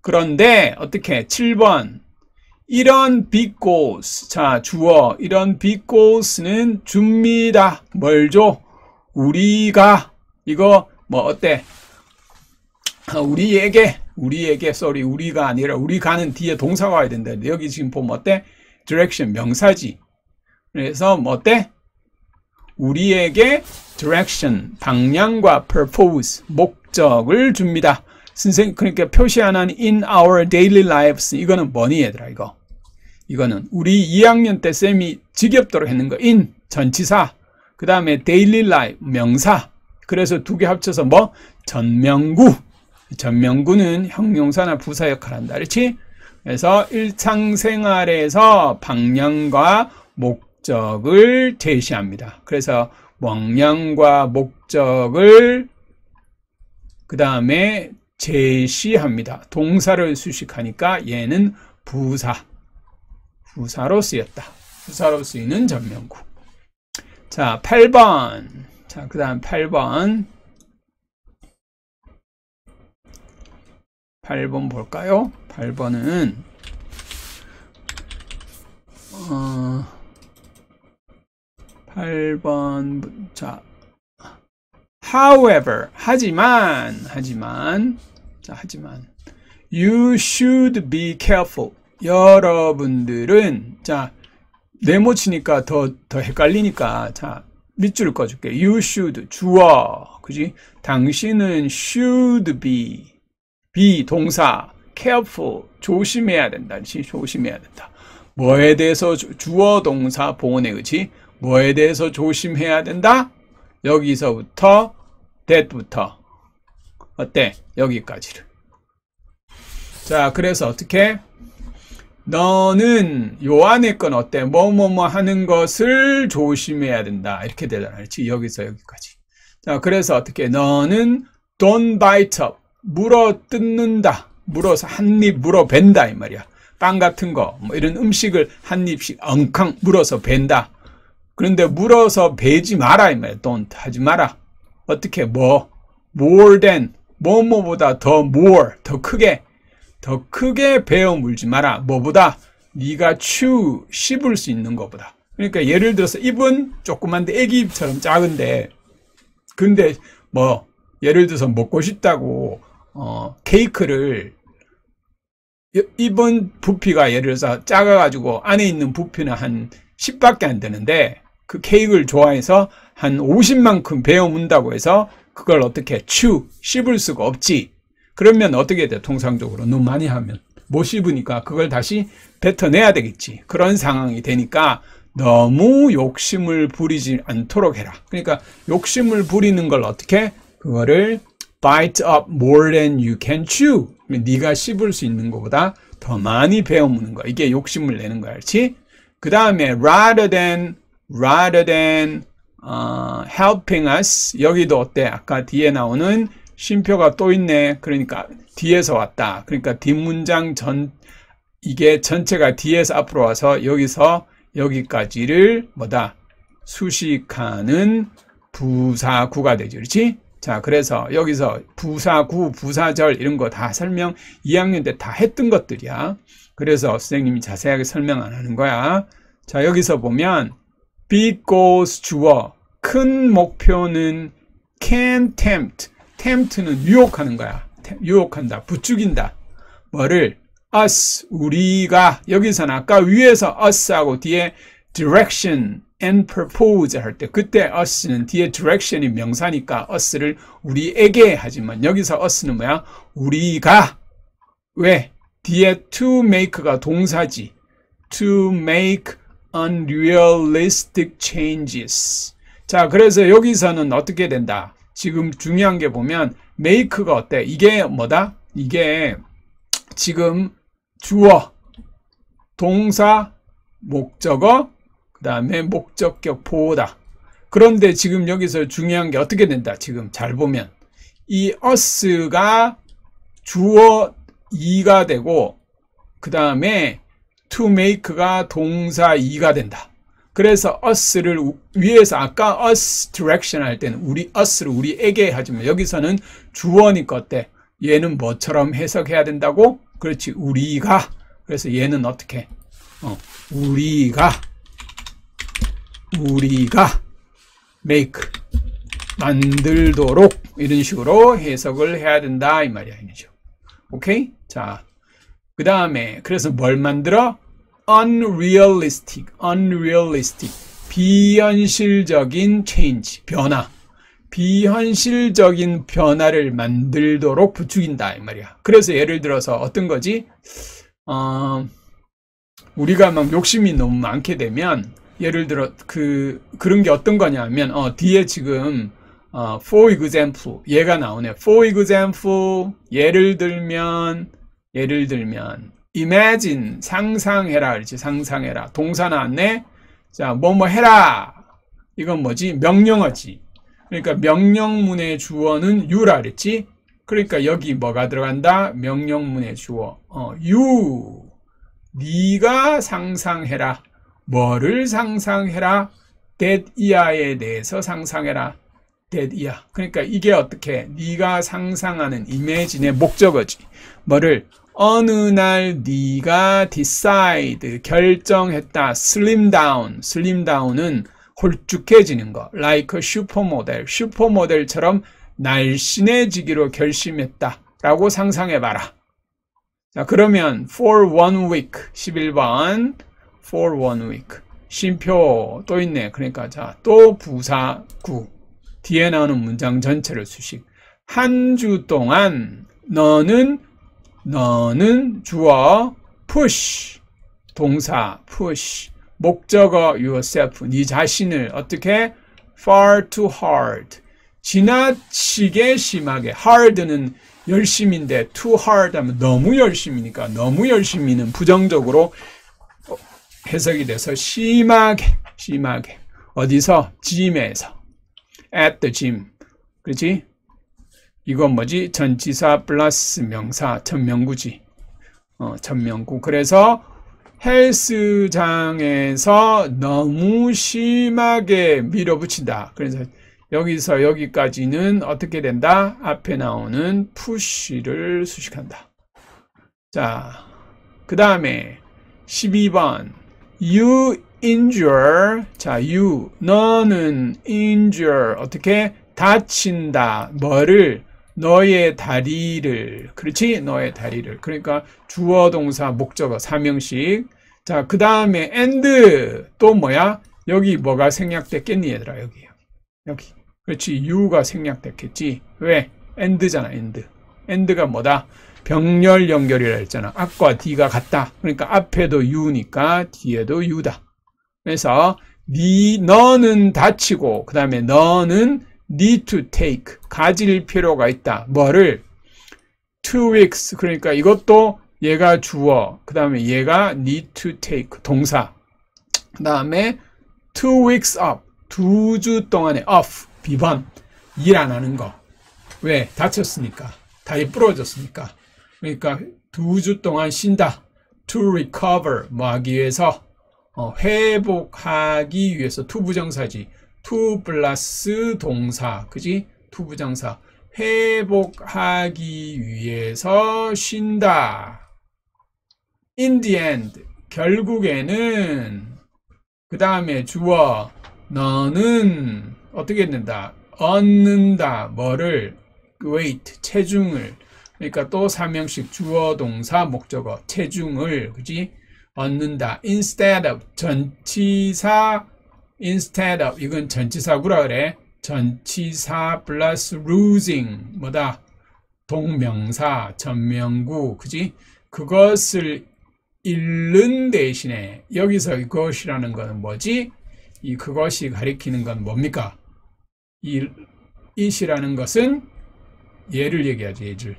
그런데 어떻게 7번 이런 big goals 자 주어 이런 big goals는 줍니다. 뭘 줘? 우리가 이거 뭐 어때? 우리에게 우리가 아니라 우리가는 뒤에 동사가 와야 된다. 여기 지금 보면 어때? direction 명사지. 그래서 뭐 어때? 우리에게 direction 방향과 purpose 목적을 줍니다. 선생님 그러니까 표시하는 in our daily lives 이거는 뭐니 얘들아 이거는 우리 2학년 때 쌤이 지겹도록 했는 거 in 전치사 그 다음에 daily life 명사 그래서 두 개 합쳐서 뭐 전명구는 형용사나 부사 역할을 한다 그렇지? 그래서 일상생활에서 방향과 목적을 제시합니다. 그래서 방향과 목적을 그 다음에 제시합니다. 동사를 수식하니까 얘는 부사로 쓰였다. 부사로 쓰이는 전명구. 자, 8번. 자, 그 다음 8번. 8번 볼까요? 8번은, 자, however, 하지만, you should be careful. 여러분들은, 자, 네모 치니까 더 헷갈리니까, 자, 밑줄을 꺼줄게. You should, 주어, 그지? 당신은 should be 동사, careful, 조심해야 된다. 조심해야 된다. 뭐에 대해서 주어, 동사, 보온의 그지? 뭐에 대해서 조심해야 된다? 여기서부터 that부터 어때? 여기까지를. 자, 그래서 어떻게? 너는 요 안에 건 어때? 뭐뭐뭐 하는 것을 조심해야 된다. 이렇게 되잖아. 그렇지? 여기서 여기까지. 자, 그래서 어떻게? 너는 don't bite up. 물어 뜯는다. 물어서 한 입 물어 벤다 이 말이야. 빵 같은 거, 뭐 이런 음식을 한 입씩 엉캉 물어서 벤다. 그런데 물어서 베지 마라 이 말이야. don't 하지 마라. 어떻게 뭐 more than 뭐뭐보다 더 more 더 크게 베어 물지 마라. 뭐보다 네가 씹을 수 있는 것보다. 그러니까 예를 들어서 입은 조그만데 애기 입처럼 작은데 근데 뭐 예를 들어서 먹고 싶다고 케이크를 입은 부피가 예를 들어서 작아가지고 안에 있는 부피는 한 10밖에 안 되는데 그 케이크를 좋아해서 한 50만큼 베어 문다고 해서 그걸 어떻게 씹을 수가 없지. 그러면 어떻게 돼? 통상적으로 너무 많이 하면 못 씹으니까 그걸 다시 뱉어내야 되겠지. 그런 상황이 되니까 너무 욕심을 부리지 않도록 해라. 그러니까 욕심을 부리는 걸 어떻게? 그거를 bite up more than you can chew. 네가 씹을 수 있는 것보다 더 많이 베어무는 거야. 이게 욕심을 내는 거야. 그렇지? 그 다음에 rather than helping us. 여기도 어때? 아까 뒤에 나오는 쉼표가 또 있네. 그러니까 뒤에서 왔다. 그러니까 뒷문장 이게 전체가 뒤에서 앞으로 와서 여기서 여기까지를 뭐다? 수식하는 부사구가 되죠. 그렇지? 자, 그래서 여기서 부사구, 부사절 이런 거 다 설명 2학년 때 다 했던 것들이야. 그래서 선생님이 자세하게 설명 안 하는 거야. 자, 여기서 보면 big goals 주어, 큰 목표는 can tempt. tempt는 유혹하는 거야. 유혹한다, 부추긴다. 뭐를? us, 우리가. 여기서는 아까 위에서 us하고 뒤에 direction and purpose 할 때 그때 us는 뒤에 direction이 명사니까 us를 우리에게 하지만 여기서 us는 뭐야? 우리가. 왜? 뒤에 to make가 동사지. to make unrealistic changes. 자, 그래서 여기서는 어떻게 된다? 지금 중요한 게 보면 make가 어때? 이게 뭐다? 이게 지금 주어, 동사, 목적어, 그 다음에 목적격 보호다. 그런데 지금 여기서 중요한 게 어떻게 된다? 지금 잘 보면 이 us가 주어 2가 되고 그 다음에 to make가 동사 2가 된다. 그래서 us를 위에서 아까 us direction 할 때는 us를 우리에게 하지만 여기서는 주어니까 어때? 얘는 뭐처럼 해석해야 된다고? 그렇지, 우리가. 그래서 얘는 어떻게? 우리가 make 만들도록 이런 식으로 해석을 해야 된다 이 말이야. 이런 식으로. 오케이? 자, 그 다음에 그래서 뭘 만들어? unrealistic 비현실적인 change 변화, 비현실적인 변화를 만들도록 부추긴다 이 말이야. 그래서 예를 들어서 어떤 거지? 우리가 막 욕심이 너무 많게 되면 예를 들어 그런 게 어떤 거냐면 뒤에 지금 for example 얘가 나오네. for example 예를 들면 imagine 상상해라. 그렇지, 상상해라. 동사 나왔네. 자, 뭐뭐 해라. 이건 뭐지? 명령어지. 그러니까 명령문의 주어는 you라 그랬지. 그러니까 여기 뭐가 들어간다? 명령문의 주어. you. 네가 상상해라. 뭐를 상상해라? that year에 대해서 상상해라. that year. 그러니까 이게 어떻게? 네가 상상하는 imagine의 목적어지. 뭐를? 어느 날 네가 decide 결정했다. slim down은 홀쭉해지는 거. like a 슈퍼모델처럼 날씬해지기로 결심했다 라고 상상해봐라. 자, 그러면 for one week 11번 for one week 쉼표 또 있네. 그러니까 자, 또 부사구 뒤에 나오는 문장 전체를 수식. 한 주 동안 너는 주어 push 동사 push 목적어 yourself 네 자신을 어떻게 far too hard 지나치게 심하게 hard는 열심인데 too hard 하면 너무 열심이니까 너무 열심히는 부정적으로 해석이 돼서 심하게 어디서? gym에서 at the gym 그렇지? 이건 뭐지? 전치사 플러스 명사 전명구지. 전명구. 그래서 헬스장에서 너무 심하게 밀어붙인다. 그래서 여기서 여기까지는 어떻게 된다? 앞에 나오는 push를 수식한다. 자, 그 다음에 12번 you injure. 자, you 너는 injure 어떻게? 다친다. 뭐를? 너의 다리를. 그렇지? 너의 다리를. 그러니까 주어 동사 목적어 3형식. 자, 그 다음에 and 또 뭐야? 여기 뭐가 생략됐겠니 얘들아? 여기. 그렇지? you가 생략됐겠지. 왜? and잖아. and가 뭐다? 병렬 연결이라 했잖아. 앞과 뒤가 같다. 그러니까 앞에도 you니까 뒤에도 you다. 그래서 너는 다치고 그 다음에 너는 need to take 가질 필요가 있다. 뭐를? 2 weeks 그러니까 이것도 얘가 주어 그 다음에 얘가 need to take 동사 그 다음에 2 weeks off 2주 동안에 off 비번 일 안 하는 거. 왜? 다쳤으니까 다리 부러졌으니까 그러니까 2주 동안 쉰다. to recover 뭐 하기 위해서 회복하기 위해서 to 부정사지. to 플러스 동사 그지? to 부정사 회복하기 위해서 쉰다. in the end 결국에는 그 다음에 주어 너는 어떻게 했는다? 얻는다. 뭐를? weight 체중을. 그러니까 또 3형식 주어 동사 목적어 체중을 그지? 얻는다. instead of 전치사 instead of 이건 전치사구라 그래. 전치사 플러스 losing 뭐다? 동명사 전명구 그지? 그것을 잃는 대신에 여기서 이것이라는 것은 뭐지? 이 그것이 가리키는 건 뭡니까? 이 it이라는 것은 얘를 얘기하지. 얘를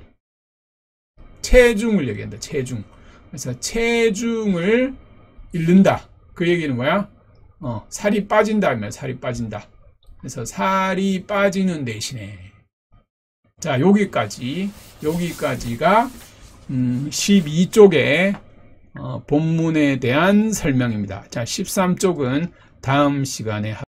체중을 얘기한다. 체중. 그래서 체중을 잃는다. 그 얘기는 뭐야? 살이 빠진다 하면 살이 빠진다. 그래서 살이 빠지는 대신에 자 여기까지가 12쪽의 본문에 대한 설명입니다. 자 13쪽은 다음 시간에